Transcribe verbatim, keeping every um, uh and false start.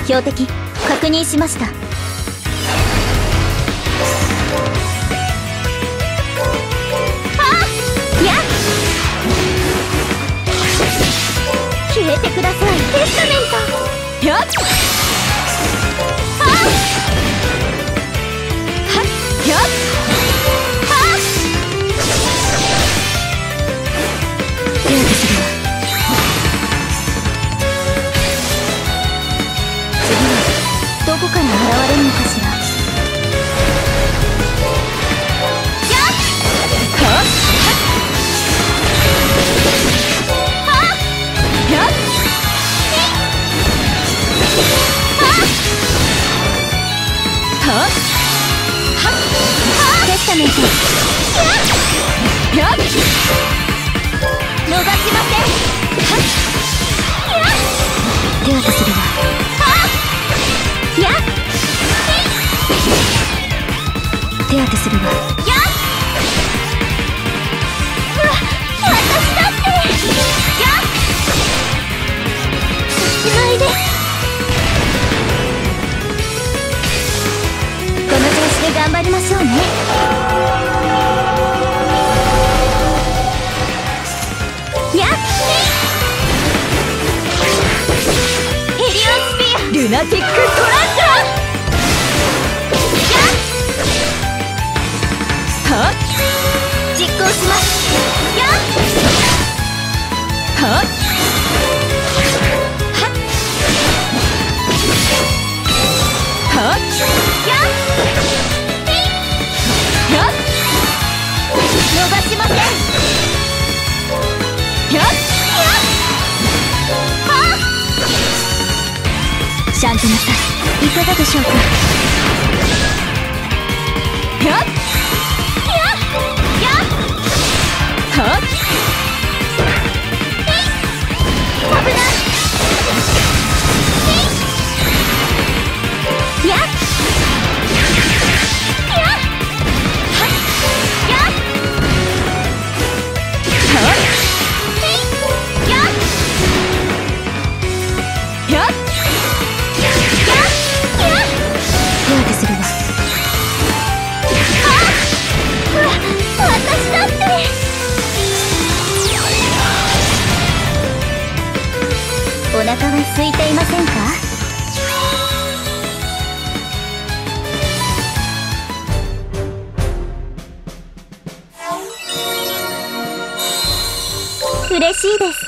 標的確認しました。消えてください。テスタメント。やっはっやっはっ手当てするわ。次はどこから現れるのかしら。やっはっやっはっテスタメント。やっ逃がしません。はっ手当てするわ。やっ手当てするわ。やっ私だって。やっしまいです。この調子で頑張りましょうね。やっヘリオスピアルナティックトランジャー。やっはっ実行します。やっはっはっやっやっ逃しません。やっやっはっシャンテナさんいかがでしょうか。やっやっやっはっ危ない。やっお腹は空いていませんか？嬉しいです。